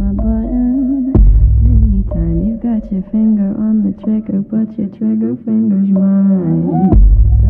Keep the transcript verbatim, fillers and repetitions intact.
my button. Anytime you got your finger on the trigger, but your trigger finger's mine.